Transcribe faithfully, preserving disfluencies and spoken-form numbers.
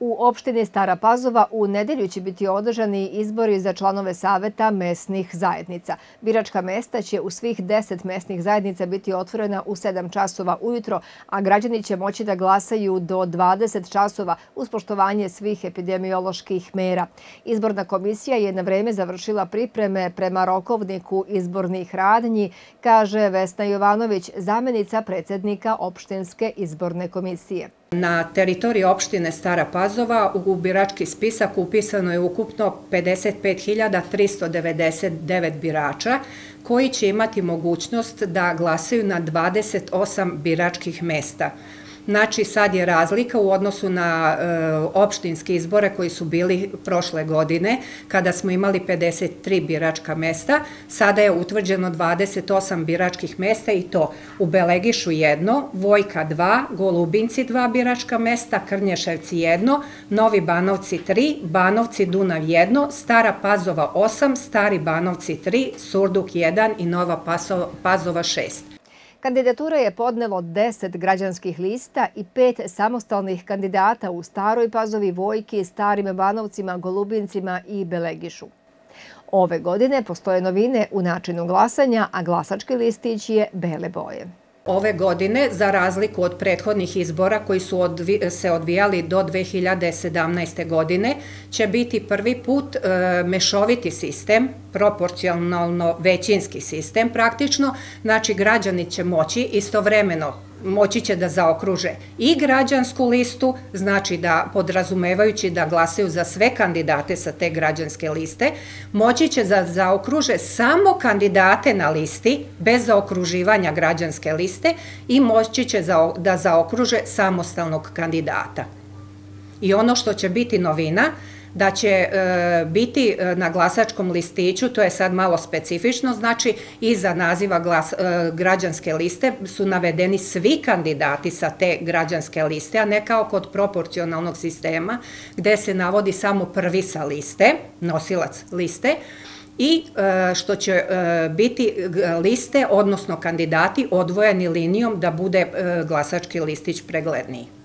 U opštini Stara Pazova u nedelju će biti održani izbori za članove saveta mesnih zajednica. Biračka mesta će u svih deset mesnih zajednica biti otvorena u sedam časova ujutro, a građani će moći da glasaju do dvadeset časova uz poštovanje svih epidemioloških mera. Izborna komisija je na vreme završila pripreme prema rokovniku izbornih radnji, kaže Vesna Jovanović, zamenica predsjednika opštinske izborne komisije. Na teritoriji opštine Stara Pazova u birački spisak upisano je ukupno pedeset pet hiljada tristo devedeset devet birača koji će imati mogućnost da glasaju na dvadeset osam biračkih mesta. Znači, sad je razlika u odnosu na opštinske izbore koji su bili prošle godine, kada smo imali pedeset tri biračka mesta. Sada je utvrđeno dvadeset osam biračkih mesta i to u Belegišu jedno, Vojka dva, Golubinci dva biračka mesta, Krnješevci jedno, Novi Banovci tri, Banovci Dunav jedno, Stara Pazova osam, Stari Banovci tri, Surduk jedan i Nova Pazova šest. Kandidatura je podnelo deset građanskih lista i pet samostalnih kandidata u Staroj Pazovi, Vojki, Starim Banovcima, Golubincima i Belegišu. Ove godine postoje novine u načinu glasanja, a glasački listić je bele boje. Ove godine, za razliku od prethodnih izbora koji su se odvijali do dve hiljade sedamnaeste. godine, će biti prvi put mešoviti sistem, proporcionalno većinski sistem praktično. Znači, građani će moći istovremeno moći će da zaokruže i građansku listu, znači da podrazumevajući da glasaju za sve kandidate sa te građanske liste, moći će da zaokruže samo kandidate na listi bez zaokruživanja građanske liste i moći će da zaokruže samostalnog kandidata. I ono što će biti novina, da će biti na glasačkom listiću, to je sad malo specifično, znači iza naziva građanske liste su navedeni svi kandidati sa te građanske liste, a ne kao kod proporcionalnog sistema gde se navodi samo prvi sa liste, nosilac liste, i što će biti liste, odnosno kandidati odvojeni linijom da bude glasački listić pregledniji.